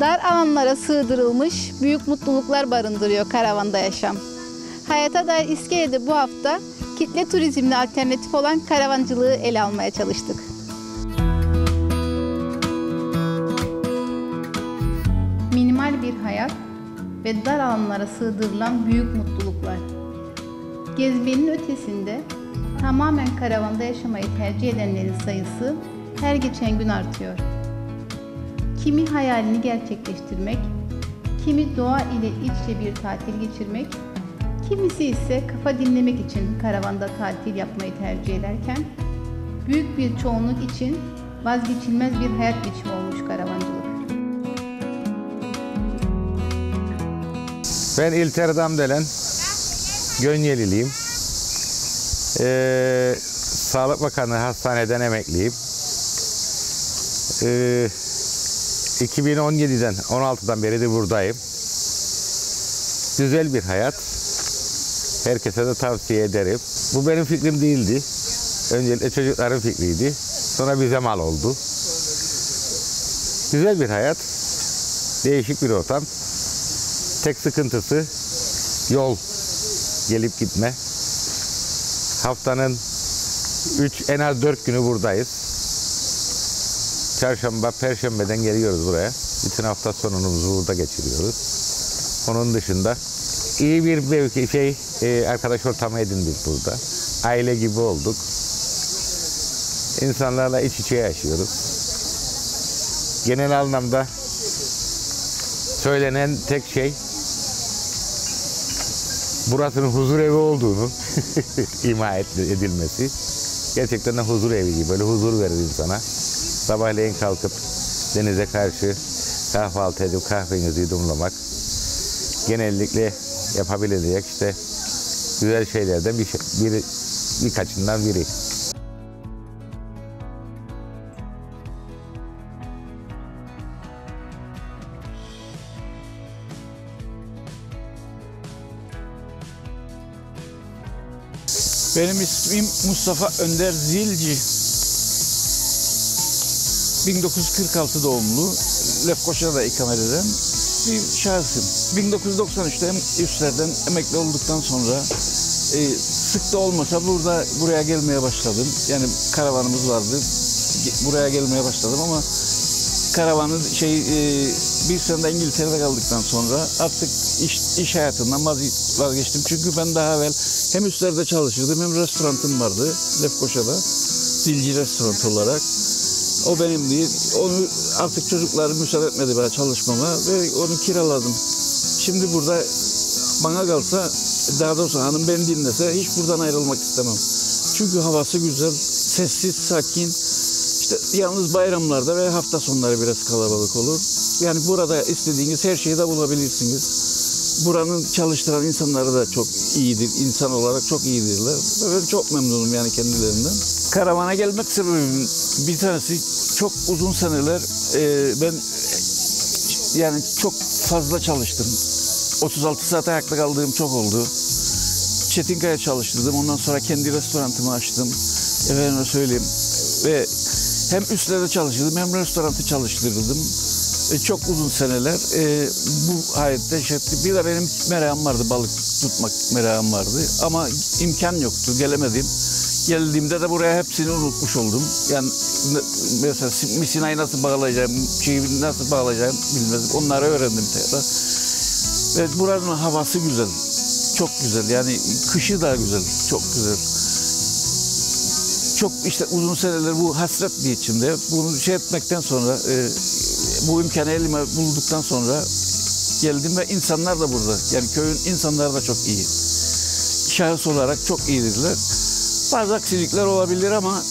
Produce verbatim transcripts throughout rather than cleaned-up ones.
Dar alanlara sığdırılmış büyük mutluluklar barındırıyor karavanda yaşam. Hayata dair İskele'de bu hafta kitle turizmine alternatif olan karavancılığı ele almaya çalıştık. Minimal bir hayat ve dar alanlara sığdırılan büyük mutluluklar. Gezmenin ötesinde tamamen karavanda yaşamayı tercih edenlerin sayısı her geçen gün artıyor. Kimi hayalini gerçekleştirmek, kimi doğa ile iç içe bir tatil geçirmek, kimisi ise kafa dinlemek için karavanda tatil yapmayı tercih ederken, büyük bir çoğunluk için vazgeçilmez bir hayat biçimi olmuş karavancılık. Ben İlter Delen, Gönyeliliyim. Ee, Sağlık Bakanlığı Hastaneden emekliyim. Ee, iki bin on yedi'den on altı'dan beri de buradayım. Güzel bir hayat. Herkese de tavsiye ederim. Bu benim fikrim değildi. Öncelikle çocukların fikriydi. Sonra bize mal oldu. Güzel bir hayat. Değişik bir ortam. Tek sıkıntısı yol, gelip gitme. Haftanın üç en az dört günü buradayız. Çarşamba, Perşembe'den geliyoruz buraya. Bütün hafta sonumuzu burada geçiriyoruz. Onun dışında iyi bir mevki şey e, arkadaş ortamı edindik burada. Aile gibi olduk. İnsanlarla iç içe yaşıyoruz. Genel anlamda söylenen tek şey burasının huzur evi olduğunu ima edilmesi. Gerçekten de huzur evi gibi. Böyle huzur verir insana. Sabahleyin kalkıp denize karşı kahvaltı edip kahvenizi yudumlamak genellikle yapabilecek işte güzel şeylerden bir, bir birkaçından biri. Benim ismim Mustafa Önder Zilci. bin dokuz yüz kırk altı doğumlu, Lefkoşa'da ikamet eden bir şahsım. bin dokuz yüz doksan üç'te üstlerden emekli olduktan sonra e, sık da olmasa burada buraya gelmeye başladım. Yani karavanımız vardı, buraya gelmeye başladım ama karavanın şey e, bir sene İngiltere'de kaldıktan sonra artık iş, iş hayatından vazgeçtim. Çünkü ben daha evvel hem üstlerde çalışırdım hem restoranım vardı Lefkoşa'da, Zilci Restoran olarak. O benim değil. Onu artık çocuklarım müsaade etmedi bana çalışmama ve onu kiraladım. Şimdi burada bana kalsa, daha doğrusu hanım beni dinlese hiç buradan ayrılmak istemem. Çünkü havası güzel, sessiz, sakin. İşte yalnız bayramlarda ve hafta sonları biraz kalabalık olur. Yani burada istediğiniz her şeyi de bulabilirsiniz. Buranın çalıştıran insanları da çok iyidir. İnsan olarak çok iyidirler. Ben çok memnunum yani kendilerinden. Karavana gelmek sebebim bir tanesi çok uzun seneler e, ben yani çok fazla çalıştım. otuz altı saat ayakta kaldığım çok oldu. Çetinkaya çalıştırdım. Ondan sonra kendi restoranımı açtım. Efendime söyleyeyim. Ve hem üstlerde çalıştırdım hem restoranı çalıştırdım. E, çok uzun seneler e, bu hayatta yaşattım. Bir de benim merakım vardı, balık tutmak merakım vardı. Ama imkan yoktu, gelemedim. Geldiğimde de buraya hepsini unutmuş oldum. Yani mesela misinayı nasıl bağlayacağım, şeyi nasıl bağlayacağım bilmezdim. Onları öğrendim tekrar. Ve buranın havası güzel, çok güzel. Yani kışı da güzel, çok güzel. Çok işte uzun seneler bu hasret bir içimde. Bunu şey etmekten sonra, e, bu imkanı elime bulduktan sonra geldim ve insanlar da burada. Yani köyün insanları da çok iyi. Şahıs olarak çok iyidirler. Bazı aksilikler olabilir ama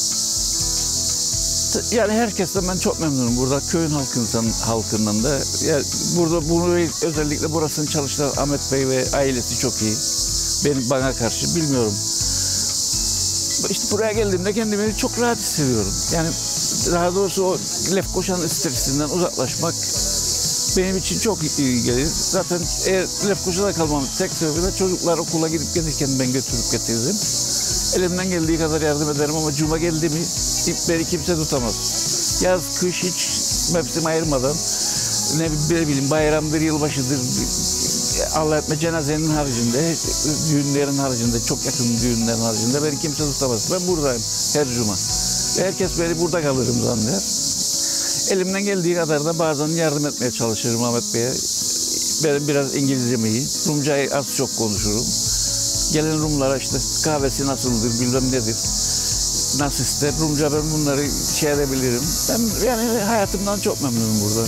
yani herkesten ben çok memnunum burada. Köyün halkından, halkından da. Yani burada bunu özellikle burasını çalıştıran Ahmet Bey ve ailesi çok iyi. Benim bana karşı bilmiyorum. İşte buraya geldiğimde kendimi çok rahat hissediyorum. Yani daha doğrusu o Lefkoşa'nın stresinden uzaklaşmak benim için çok iyi gelir. Zaten eğer Lefkoşa'da kalmamın tek sebebi de çocuklar okula gidip gelirken ben götürüp getiririm. Elimden geldiği kadar yardım ederim ama cuma geldi mi beni kimse tutamaz. Yaz, kış hiç mevsim ayırmadan ne, ne bileyim bayramdır, yılbaşıdır, Allah etme cenazenin haricinde, düğünlerin haricinde, çok yakın düğünlerin haricinde beni kimse tutamaz. Ben buradayım her cuma. Ve herkes beni burada kalırım zanneder. Elimden geldiği kadar da bazen yardım etmeye çalışırım Ahmet Bey'e. Benim biraz İngilizcem iyi. Rumcayı az çok konuşurum. Gelen Rumlara işte kahvesi nasıldır, bilmem nedir, nasıl ister. Rumca ben bunları şey edebilirim. Ben yani hayatımdan çok memnunum burada.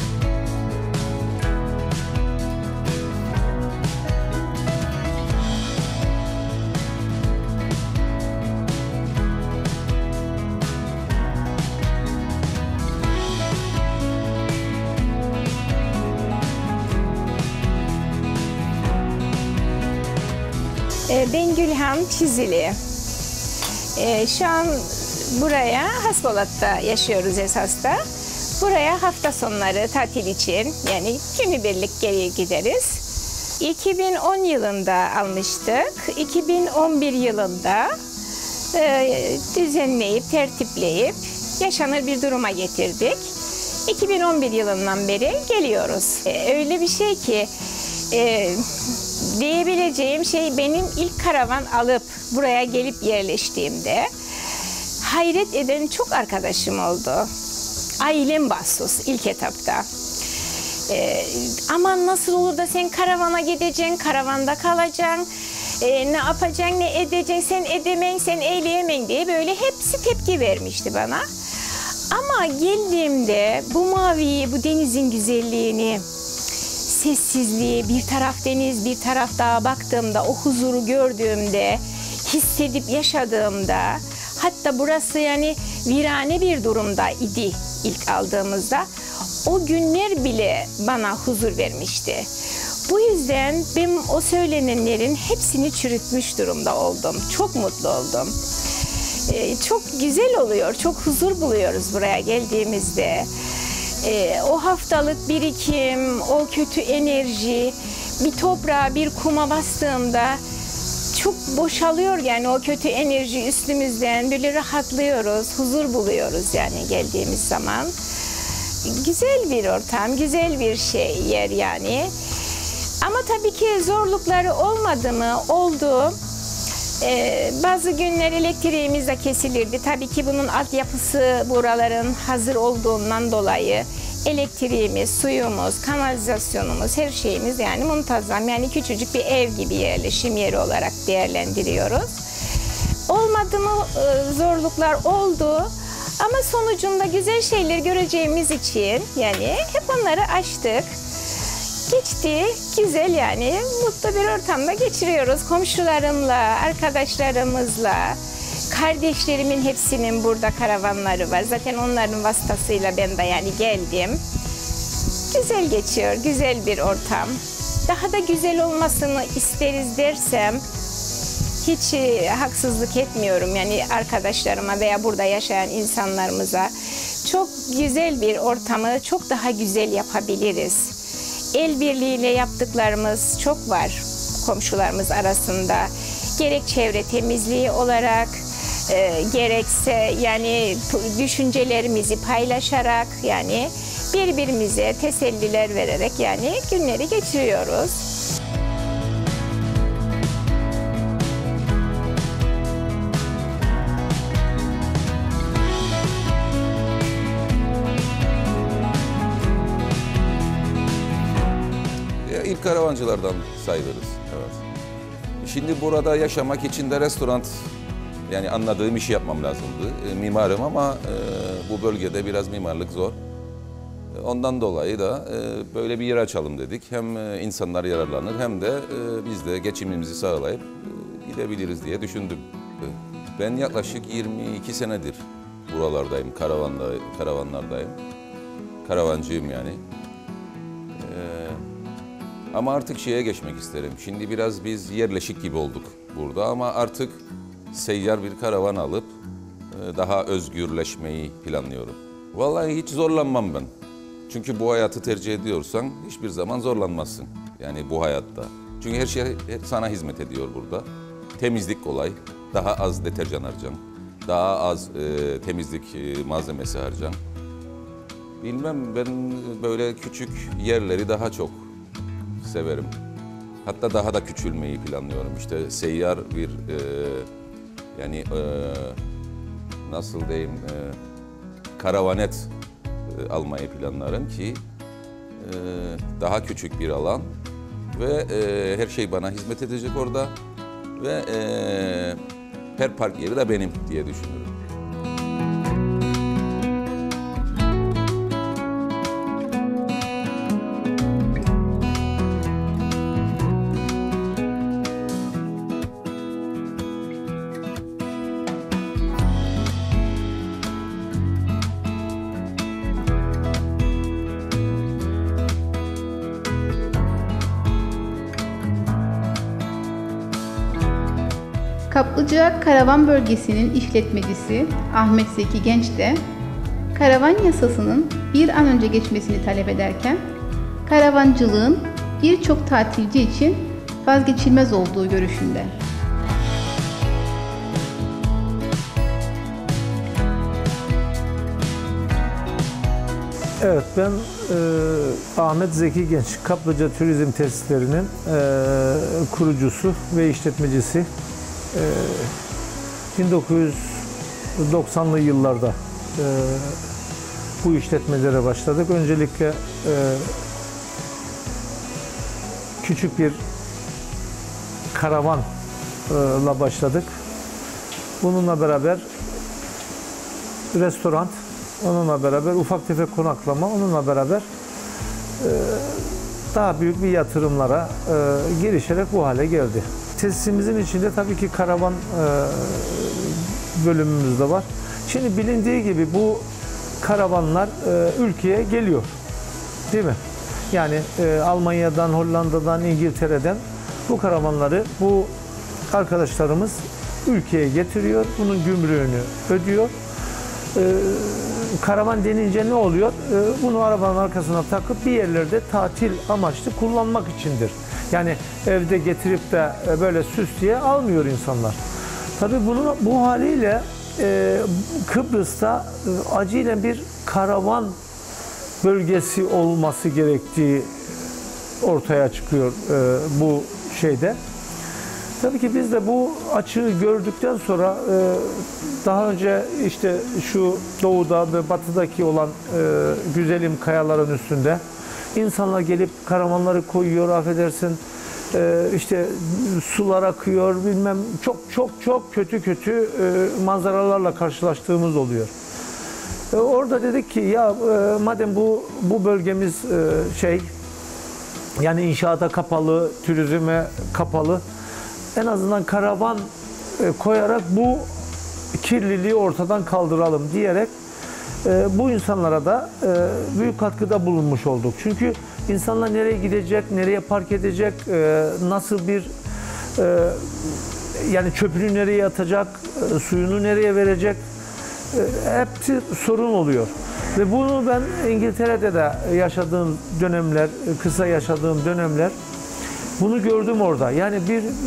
Ben Gülhan Çizili. Şu an buraya Haspolat'ta yaşıyoruz esas da. Buraya hafta sonları tatil için yani günübirlik geri gideriz. iki bin on yılında almıştık. iki bin on bir yılında düzenleyip, tertipleyip yaşanır bir duruma getirdik. iki bin on bir yılından beri geliyoruz. Öyle bir şey ki e, diyebileceğim şey benim ilk karavan alıp buraya gelip yerleştiğimde hayret eden çok arkadaşım oldu. Ailem bahsus ilk etapta. Ee, aman nasıl olur da sen karavana gideceksin, karavanda kalacaksın, e, ne yapacaksın, ne edeceksin, sen edemeyin, sen eyleyemeyim diye böyle hepsi tepki vermişti bana. Ama geldiğimde bu maviyi, bu denizin güzelliğini, sessizliği, bir taraf deniz, bir taraf dağa baktığımda, o huzuru gördüğümde, hissedip yaşadığımda, hatta burası yani virane bir durumda idi ilk aldığımızda, o günler bile bana huzur vermişti. Bu yüzden ben o söylenenlerin hepsini çürütmüş durumda oldum. Çok mutlu oldum. Ee, çok güzel oluyor, çok huzur buluyoruz buraya geldiğimizde. Ee, o haftalık birikim, o kötü enerji, bir toprağa, bir kuma bastığımda çok boşalıyor yani o kötü enerji üstümüzden, böyle rahatlıyoruz, huzur buluyoruz yani geldiğimiz zaman. Güzel bir ortam, güzel bir şey yer yani. Ama tabii ki zorlukları olmadı mı? Oldu. Ee, bazı günler elektriğimiz de kesilirdi. Tabii ki bunun altyapısı buraların hazır olduğundan dolayı elektriğimiz, suyumuz, kanalizasyonumuz, her şeyimiz yani muntazam. Yani küçücük bir ev gibi yerleşim yeri olarak değerlendiriyoruz. Olmadı mı zorluklar oldu. Ama sonucunda güzel şeyler göreceğimiz için yani hep onları aştık. Geçti, güzel yani mutlu bir ortamda geçiriyoruz. Komşularımla, arkadaşlarımızla, kardeşlerimin hepsinin burada karavanları var. Zaten onların vasıtasıyla ben de yani geldim. Güzel geçiyor, güzel bir ortam. Daha da güzel olmasını isteriz dersem hiç haksızlık etmiyorum yani arkadaşlarıma veya burada yaşayan insanlarımıza. Çok güzel bir ortamı çok daha güzel yapabiliriz. El birliğiyle yaptıklarımız çok var komşularımız arasında. Gerek çevre temizliği olarak, e, gerekse yani düşüncelerimizi paylaşarak yani birbirimize teselliler vererek yani günleri geçiriyoruz. İlk karavancılardan sayılırız. Evet. Şimdi burada yaşamak için de restoran, yani anladığım işi yapmam lazımdı. E, mimarım ama e, bu bölgede biraz mimarlık zor. E, ondan dolayı da e, böyle bir yer açalım dedik. Hem e, insanlar yararlanır hem de e, biz de geçimimizi sağlayıp e, gidebiliriz diye düşündüm. E, ben yaklaşık yirmi iki senedir buralardayım, karavanda, karavanlardayım. Karavancıyım yani. Ama artık şeye geçmek isterim. Şimdi biraz biz yerleşik gibi olduk burada ama artık seyyar bir karavan alıp daha özgürleşmeyi planlıyorum. Vallahi hiç zorlanmam ben. Çünkü bu hayatı tercih ediyorsan hiçbir zaman zorlanmazsın. Yani bu hayatta. Çünkü her şey sana hizmet ediyor burada. Temizlik kolay. Daha az deterjan harcan. Daha az e, temizlik e, malzemesi harcan. Bilmem, ben böyle küçük yerleri daha çok severim. Hatta daha da küçülmeyi planlıyorum. İşte seyyar bir e, yani e, nasıl diyeyim e, karavanet e, almayı planlarım ki e, daha küçük bir alan ve e, her şey bana hizmet edecek orada ve e, her park yeri de benim diye düşünüyorum. Kaplıca Karavan Bölgesi'nin işletmecisi Ahmet Zeki Genç de karavan yasasının bir an önce geçmesini talep ederken karavancılığın birçok tatilci için vazgeçilmez olduğu görüşünde. Evet, ben e, Ahmet Zeki Genç, Kaplıca Turizm Tesislerinin e, kurucusu ve işletmecisi. E, bin dokuz yüz doksanlı yıllarda e, bu işletmelere başladık. Öncelikle e, küçük bir karavanla başladık. Bununla beraber restoran, onunla beraber ufak tefek konaklama, onunla beraber e, daha büyük bir yatırımlara e, girişerek bu hale geldi. Tesisimizin içinde tabii ki karavan e, bölümümüz de var. Şimdi bilindiği gibi bu karavanlar e, ülkeye geliyor, değil mi? Yani e, Almanya'dan, Hollanda'dan, İngiltere'den bu karavanları bu arkadaşlarımız ülkeye getiriyor. Bunun gümrüğünü ödüyor. E, karavan denince ne oluyor? E, bunu arabanın arkasına takıp bir yerlerde tatil amaçlı kullanmak içindir. Yani evde getirip de e, böyle süs diye almıyor insanlar. Tabii bunu bu haliyle e, Kıbrıs'ta e, acilen bir karavan bölgesi olması gerektiği ortaya çıkıyor e, bu şeyde. Tabii ki biz de bu açığı gördükten sonra e, daha önce işte şu doğuda ve batıdaki olan e, güzelim kayaların üstünde insanlar gelip karavanları koyuyor, affedersin e, işte sular akıyor, bilmem çok çok çok kötü kötü e, manzaralarla karşılaştığımız oluyor. E, orada dedik ki ya e, madem bu bu bölgemiz e, şey yani inşaata kapalı, turizme kapalı, en azından karavan e, koyarak bu kirliliği ortadan kaldıralım diyerek e, bu insanlara da e, büyük katkıda bulunmuş olduk. Çünkü insanlar nereye gidecek, nereye park edecek, e, nasıl bir e, yani çöpünü nereye atacak, e, suyunu nereye verecek, e, hepsi sorun oluyor. Ve bunu ben İngiltere'de de yaşadığım dönemler, kısa yaşadığım dönemler bunu gördüm orada. Yani bir e,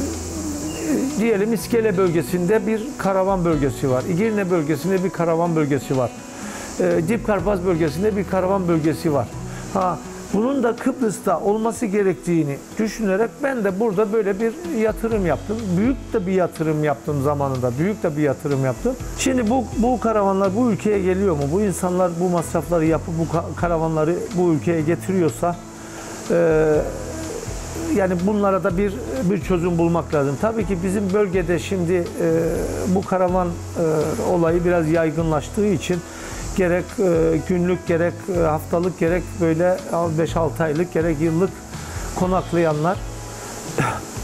diyelim İskele bölgesinde bir karavan bölgesi var. İgirne bölgesinde bir karavan bölgesi var. E, Dipkarpaz bölgesinde bir karavan bölgesi var. Ha, bunun da Kıbrıs'ta olması gerektiğini düşünerek ben de burada böyle bir yatırım yaptım. Büyük de bir yatırım yaptım zamanında. Büyük de bir yatırım yaptım. Şimdi bu bu karavanlar bu ülkeye geliyor mu? Bu insanlar bu masrafları yapıp bu karavanları bu ülkeye getiriyorsa e, yani bunlara da bir bir çözüm bulmak lazım. Tabii ki bizim bölgede şimdi e, bu karavan e, olayı biraz yaygınlaştığı için gerek e, günlük, gerek e, haftalık, gerek böyle beş altı aylık, gerek yıllık konaklayanlar e,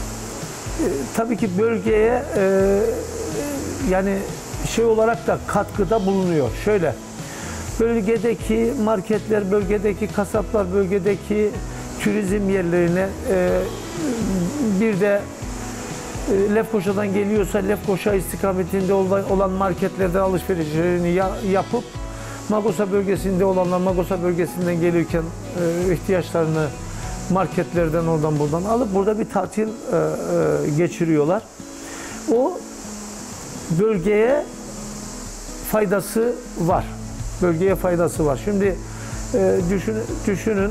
tabii ki bölgeye e, yani şey olarak da katkıda bulunuyor. Şöyle, bölgedeki marketler, bölgedeki kasaplar, bölgedeki turizm yerlerine e, bir de e, Lefkoşa'dan geliyorsa Lefkoşa istikametinde olan marketlerden alışverişlerini ya, yapıp Magosa bölgesinde olanlar Magosa bölgesinden gelirken e, ihtiyaçlarını marketlerden oradan buradan alıp burada bir tatil e, e, geçiriyorlar. O bölgeye faydası var. bölgeye faydası var. Şimdi e, düşün, düşünün,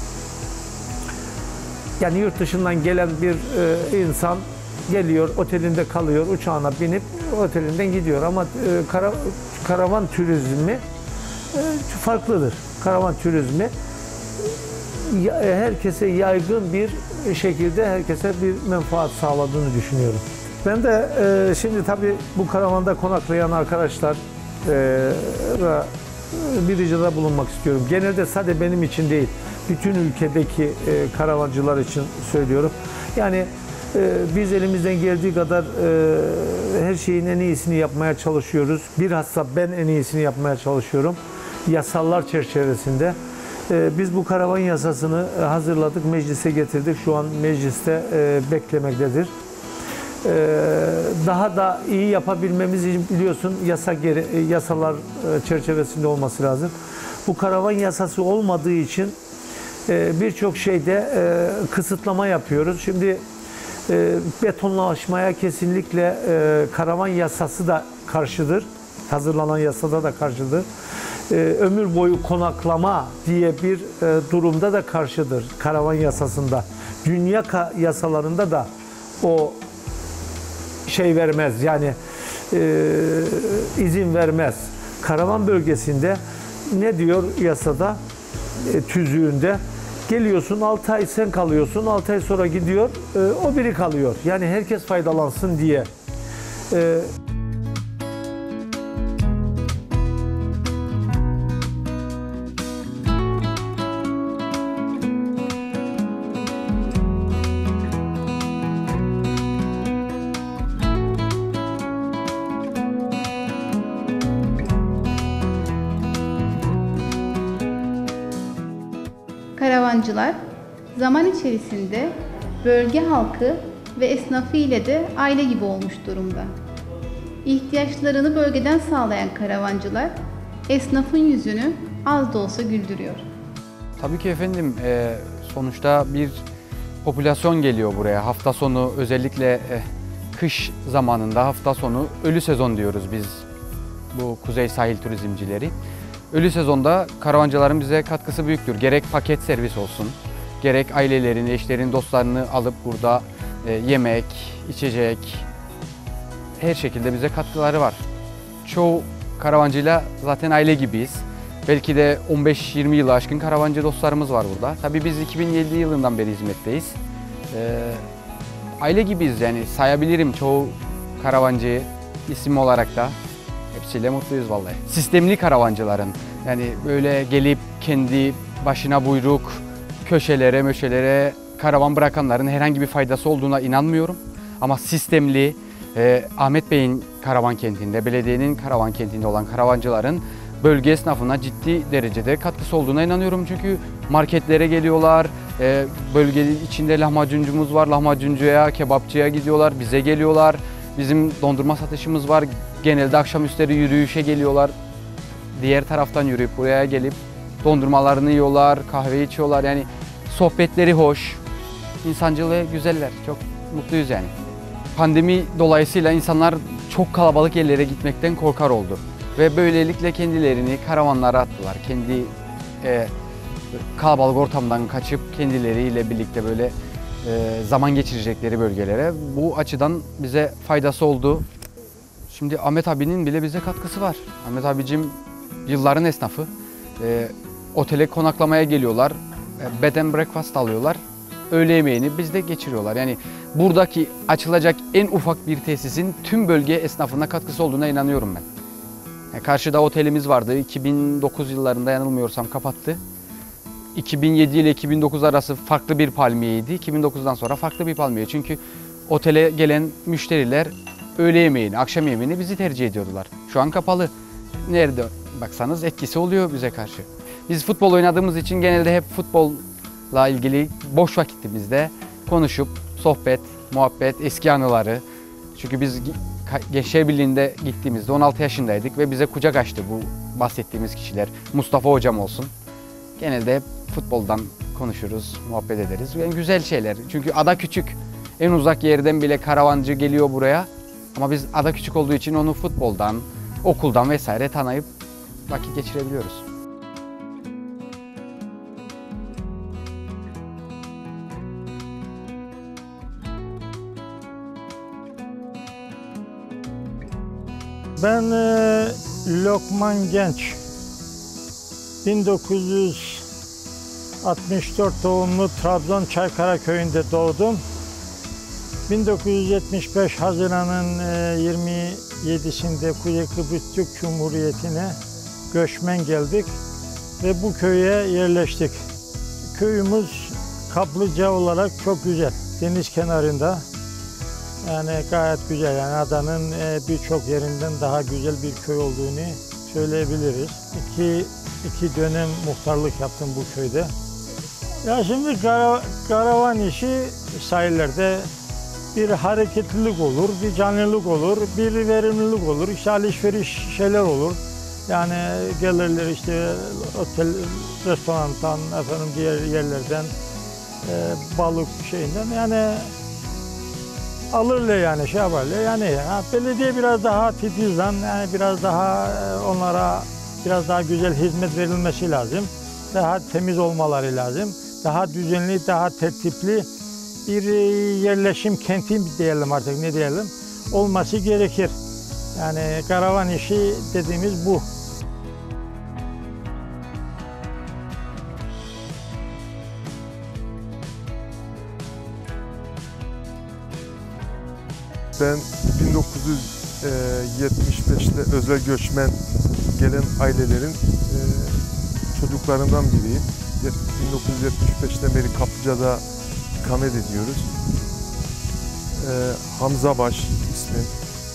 yani yurt dışından gelen bir e, insan geliyor, otelinde kalıyor, uçağına binip otelinden gidiyor. Ama e, kara, karavan turizmi e, farklıdır. Karavan turizmi ya, herkese yaygın bir şekilde herkese bir menfaat sağladığını düşünüyorum. Ben de e, şimdi tabii bu karavanda konaklayan arkadaşlar e, bir ricada bulunmak istiyorum. Genelde sadece benim için değil, bütün ülkedeki e, karavancılar için söylüyorum. Yani e, biz elimizden geldiği kadar e, her şeyin en iyisini yapmaya çalışıyoruz. Bilhassa ben en iyisini yapmaya çalışıyorum. Yasalar çerçevesinde. E, biz bu karavan yasasını hazırladık, meclise getirdik. Şu an mecliste e, beklemektedir. Daha da iyi yapabilmemiz için biliyorsun yasa geri, yasalar çerçevesinde olması lazım. Bu karavan yasası olmadığı için birçok şeyde kısıtlama yapıyoruz. Şimdi betonlaşmaya kesinlikle karavan yasası da karşıdır. Hazırlanan yasada da karşıdır. Ömür boyu konaklama diye bir durumda da karşıdır karavan yasasında. Dünya yasalarında da o şey vermez, yani e, izin vermez. Karavan bölgesinde ne diyor yasada, e, tüzüğünde? Geliyorsun, altı ay sen kalıyorsun, altı ay sonra gidiyor, e, o biri kalıyor. Yani herkes faydalansın diye. E, Karavancılar zaman içerisinde bölge halkı ve esnafı ile de aile gibi olmuş durumda. İhtiyaçlarını bölgeden sağlayan karavancılar esnafın yüzünü az da olsa güldürüyor. Tabii ki efendim, e, sonuçta bir popülasyon geliyor buraya. Hafta sonu özellikle e, kış zamanında hafta sonu ölü sezon diyoruz biz bu kuzey sahil turizmcileri. Ölü sezonda karavancıların bize katkısı büyüktür. Gerek paket servis olsun, gerek ailelerini, eşlerini, dostlarını alıp burada e, yemek, içecek, her şekilde bize katkıları var. Çoğu karavancıyla zaten aile gibiyiz. Belki de on beş yirmi yılı aşkın karavancı dostlarımız var burada. Tabii biz iki bin yedi yılından beri hizmetteyiz. E, aile gibiyiz, yani sayabilirim çoğu karavancıyı isim olarak da. Hepsiyle mutluyuz vallahi. Sistemli karavancıların, yani böyle gelip kendi başına buyruk köşelere, möşelere karavan bırakanların herhangi bir faydası olduğuna inanmıyorum. Ama sistemli, e, Ahmet Bey'in karavan kentinde, belediyenin karavan kentinde olan karavancıların bölge esnafına ciddi derecede katkısı olduğuna inanıyorum. Çünkü marketlere geliyorlar, e, bölge içinde lahmacuncumuz var, lahmacuncuya, kebapçıya gidiyorlar, bize geliyorlar. Bizim dondurma satışımız var. Genelde akşamüstleri yürüyüşe geliyorlar. Diğer taraftan yürüyüp buraya gelip dondurmalarını yiyorlar, kahve içiyorlar. Yani sohbetleri hoş, insancılığı güzeller. Çok mutluyuz yani. Pandemi dolayısıyla insanlar çok kalabalık yerlere gitmekten korkar oldu. Ve böylelikle kendilerini karavanlara attılar. Kendi e, kalabalık ortamdan kaçıp kendileriyle birlikte böyle e, zaman geçirecekleri bölgelere. Bu açıdan bize faydası oldu. Şimdi Ahmet abinin bile bize katkısı var. Ahmet abicim yılların esnafı. E, otele konaklamaya geliyorlar. E, bed and breakfast alıyorlar. Öğle yemeğini bizde geçiriyorlar. Yani buradaki açılacak en ufak bir tesisin tüm bölge esnafına katkısı olduğuna inanıyorum ben. Yani karşıda otelimiz vardı. iki bin dokuz yıllarında yanılmıyorsam kapattı. iki bin yedi ile iki bin dokuz arası farklı bir palmiyeydi. iki bin dokuzdan sonra farklı bir palmiye. Çünkü otele gelen müşteriler öğle yemeğini, akşam yemeğini bizi tercih ediyordular. Şu an kapalı. Nerede baksanız etkisi oluyor bize karşı. Biz futbol oynadığımız için genelde hep futbolla ilgili boş vakitimizde konuşup sohbet, muhabbet, eski anıları. Çünkü biz Gençler Birliği'nde gittiğimizde on altı yaşındaydık ve bize kucak açtı bu bahsettiğimiz kişiler. Mustafa hocam olsun. Genelde hep futboldan konuşuruz, muhabbet ederiz. Yani güzel şeyler. Çünkü ada küçük. En uzak yerden bile karavancı geliyor buraya. Ama biz ada küçük olduğu için onu futboldan, okuldan vesaire tanıyıp vakit geçirebiliyoruz. Ben e, Lokman Genç, bin dokuz yüz altmış dört doğumlu Trabzon Çaykara köyünde doğdum. bin dokuz yüz yetmiş beş Haziran'ın e, yirmi yedisinde Kuzey Kıbrıs Türk Cumhuriyeti'ne göçmen geldik ve bu köye yerleştik. Köyümüz kaplıca olarak çok güzel, deniz kenarında. Yani gayet güzel, yani adanın birçok yerinden daha güzel bir köy olduğunu söyleyebiliriz. İki, iki dönem muhtarlık yaptım bu köyde. Ya şimdi kara, karavan işi sahillerde bir hareketlilik olur, bir canlılık olur, bir verimlilik olur, işte alışveriş şeyler olur. Yani gelirler işte otel, restorandan, efendim diğer yerlerden, e, balık şeyinden yani alırlar yani şey yaparlar yani ya, belediye biraz daha titizden yani biraz daha onlara biraz daha güzel hizmet verilmesi lazım. Daha temiz olmaları lazım. Daha düzenli, daha tertipli bir yerleşim kenti diyelim artık ne diyelim olması gerekir. Yani karavan işi dediğimiz bu. Ben bin dokuz yüz yetmiş beşte özel göçmen gelen ailelerin çocuklarından biriyim. bin dokuz yüz yetmiş beşten beri Kaplıca'da ikamet ediyoruz. Hamza Baş ismim.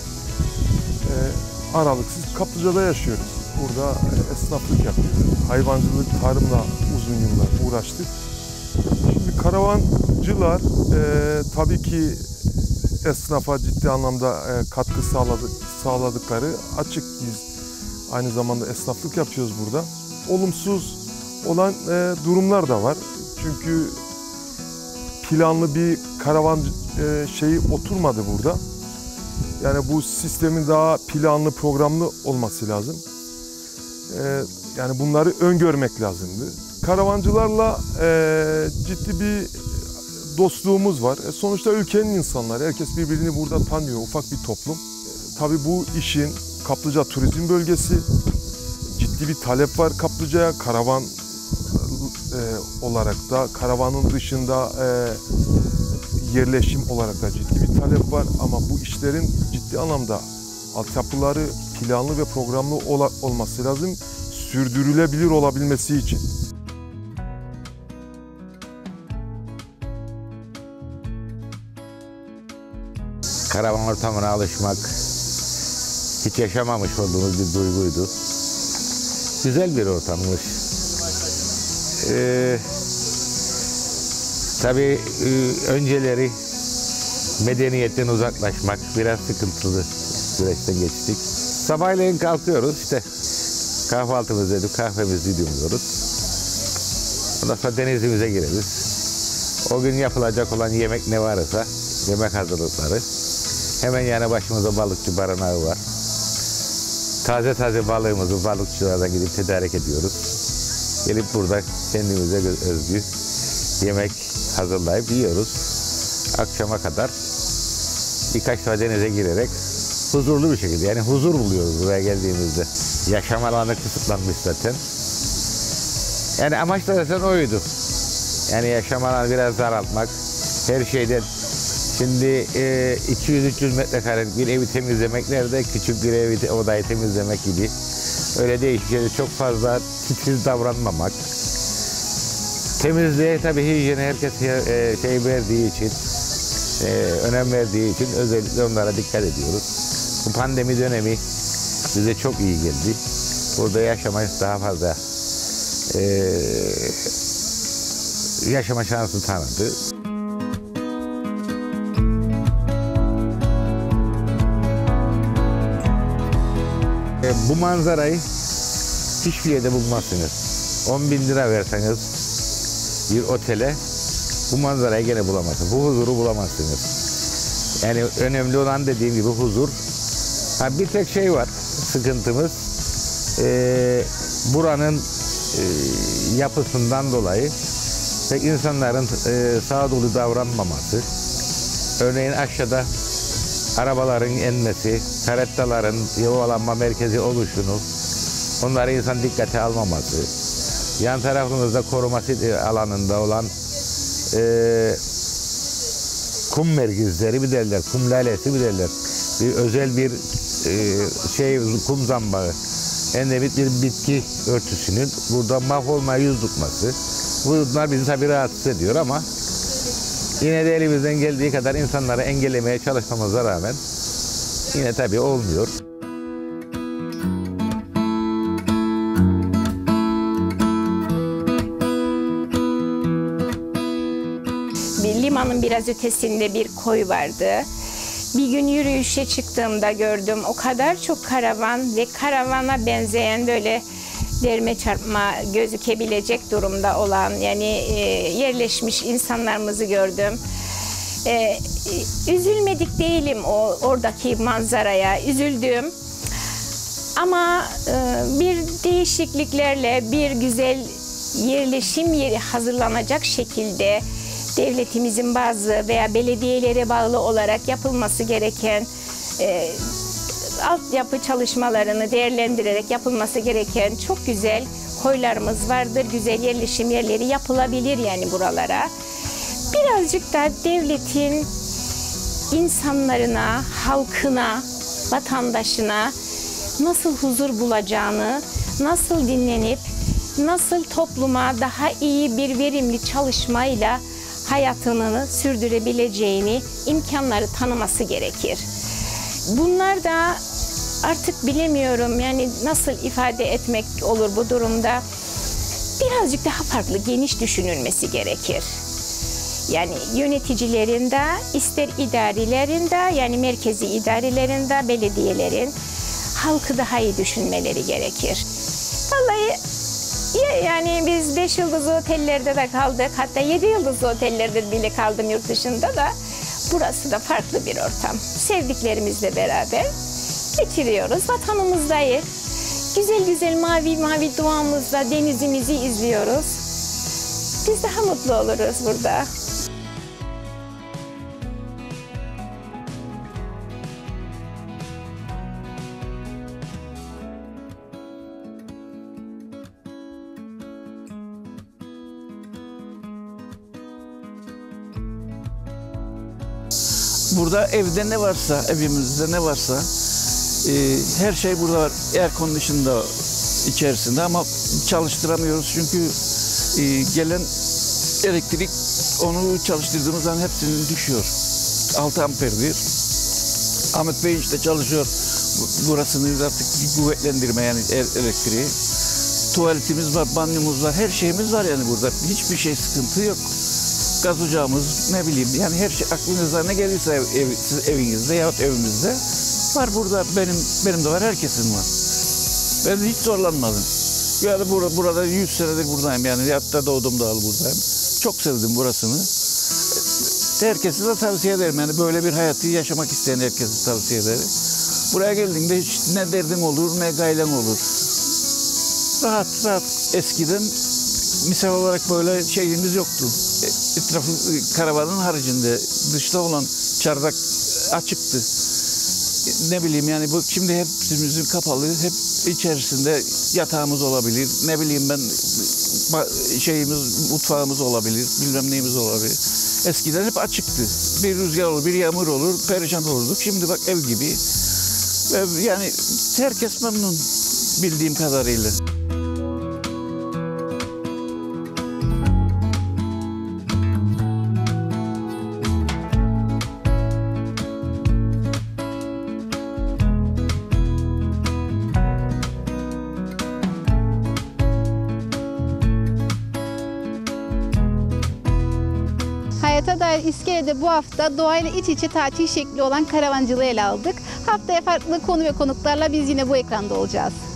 Aralıksız Kaplıca'da yaşıyoruz. Burada esnaflık yapıyoruz. Hayvancılık, tarımla uzun yıllar uğraştık. Şimdi karavancılar e, tabii ki esnafa ciddi anlamda e, katkı sağladık, sağladıkları açık. Biz aynı zamanda esnaflık yapıyoruz burada. Olumsuz olan e, durumlar da var. Çünkü planlı bir karavan e, şeyi oturmadı burada. Yani bu sistemin daha planlı, programlı olması lazım. E, yani bunları öngörmek lazımdı. Karavancılarla e, ciddi bir dostluğumuz var. E, sonuçta ülkenin insanları, herkes birbirini burada tanıyor, ufak bir toplum. E, tabii bu işin Kaplıca turizm bölgesi, ciddi bir talep var Kaplıca'ya. Karavan e, olarak da, karavanın dışında e, yerleşim olarak da ciddi bir talep var. Ama bu işlerin ciddi anlamda altyapıları planlı ve programlı ol olması lazım, sürdürülebilir olabilmesi için. Karavan ortamına alışmak, hiç yaşamamış olduğumuz bir duyguydu. Güzel bir ortammış. Ee, tabii e, önceleri medeniyetten uzaklaşmak biraz sıkıntılı süreçten geçtik. Sabahleyin kalkıyoruz işte kahvaltımızı edip kahvemizi yudumluyoruz. Ondan sonra denizimize gireriz. O gün yapılacak olan yemek ne varsa yemek hazırlıkları. Hemen yanı başımızda balıkçı barınağı var. Taze taze balığımızı balıkçılardan gidip tedarik ediyoruz. Gelip burada kendimize özgü yemek hazırlayıp yiyoruz. Akşama kadar birkaç defa denize girerek huzurlu bir şekilde, yani huzur buluyoruz buraya geldiğimizde. Yaşam alanı kısıtlanmış zaten. Yani amaç da zaten oydu. Yani yaşam alanı biraz daraltmak, her şeyden. Şimdi e, iki yüz üç yüz metrekarelik bir evi temizlemek nerede? Küçük bir evi, odayı temizlemek gibi. Öyle değişik şeyler, çok fazla titiz davranmamak. Temizliğe tabii hijyene herkes e, şey verdiği için, e, önem verdiği için özellikle onlara dikkat ediyoruz. Bu pandemi dönemi bize çok iyi geldi. Burada yaşamayı daha fazla e, yaşama şansı tanıdı. Bu manzarayı hiçbir yerde bulmazsınız. on bin lira verseniz bir otele bu manzarayı gene bulamazsınız. Bu huzuru bulamazsınız. Yani önemli olan dediğim gibi huzur. Ha, bir tek şey var, sıkıntımız. e, buranın e, yapısından dolayı ve insanların e, sağduyulu davranmaması, örneğin aşağıda arabaların inmesi, karettaların yuvalanma merkezi oluşunu, onları insan dikkate almaması, yan tarafımızda koruması alanında olan e, kum merkezleri mi derler, kum lalesi mi derler, bir özel bir e, şey kum zambağı, endemik bir bitki örtüsünün burada mahvolmaya yüz tutması, bunlar bizi tabii rahatsız ediyor ama yine de elimizden geldiği kadar insanları engellemeye çalışmamıza rağmen yine tabii olmuyor. Bir limanın biraz ötesinde bir koy vardı. Bir gün yürüyüşe çıktığımda gördüm. O kadar çok karavan ve karavana benzeyen böyle derme çarpma gözükebilecek durumda olan yani e, yerleşmiş insanlarımızı gördüm. E, üzülmedik değilim o oradaki manzaraya, üzüldüm. Ama e, bir değişikliklerle bir güzel yerleşim yeri hazırlanacak şekilde devletimizin bazı veya belediyelere bağlı olarak yapılması gereken e, altyapı çalışmalarını değerlendirerek yapılması gereken çok güzel koylarımız vardır. Güzel yerleşim yerleri yapılabilir yani buralara. Birazcık da devletin insanlarına, halkına, vatandaşına nasıl huzur bulacağını, nasıl dinlenip, nasıl topluma daha iyi bir verimli çalışmayla hayatını sürdürebileceğini, imkanları tanıması gerekir. Bunlar da artık bilemiyorum yani nasıl ifade etmek olur bu durumda. Birazcık daha farklı, geniş düşünülmesi gerekir. Yani yöneticilerinde, ister idarelerinde, yani merkezi idarelerinde, belediyelerin halkı daha iyi düşünmeleri gerekir. Vallahi yani biz beş yıldızlı otellerde de kaldık, hatta yedi yıldızlı otellerde bile kaldım yurt dışında da. Burası da farklı bir ortam. Sevdiklerimizle beraber geçiriyoruz. Vatanımızdayız. Güzel güzel mavi mavi doğamızda denizimizi izliyoruz. Biz daha mutlu oluruz burada. Burada evde ne varsa, evimizde ne varsa e, her şey burada var. Air condition'da içerisinde ama çalıştıramıyoruz çünkü e, gelen elektrik onu çalıştırdığımız zaman hepsinin düşüyor. altı amperdir. Ahmet Bey işte çalışıyor. Burasını artık kuvvetlendirme yani elektriği. Tuvaletimiz var, banyomuz var, her şeyimiz var yani burada. Hiçbir şey sıkıntı yok. Gaz ocağımız, ne bileyim yani her şey aklınıza ne gelirse ev, ev, siz evinizde yahut evimizde var burada. Benim benim de var, herkesin var. Ben hiç zorlanmadım. Yani burada, burada yüz senedir buradayım yani, hatta doğdum doğalı buradayım. Çok sevdim burasını. Herkese de tavsiye ederim yani, böyle bir hayatı yaşamak isteyen herkese tavsiye ederim. Buraya geldiğinde hiç ne derdin olur ne gaylen olur. Rahat rahat. Eskiden misal olarak böyle şeyimiz yoktu. Etrafı karavanın haricinde dışta olan çardak açıktı. Ne bileyim yani bu şimdi hepimizin kapalı, hep içerisinde yatağımız olabilir. Ne bileyim ben şeyimiz, mutfağımız olabilir, bilmem neyimiz olabilir. Eskiden hep açıktı. Bir rüzgar olur, bir yağmur olur, perişan olurduk. Şimdi bak ev gibi. Yani herkes memnun bildiğim kadarıyla. Hayata Dair İskele'de bu hafta doğayla iç içe tatil şekli olan karavancılığı ele aldık. Haftaya farklı konu ve konuklarla biz yine bu ekranda olacağız.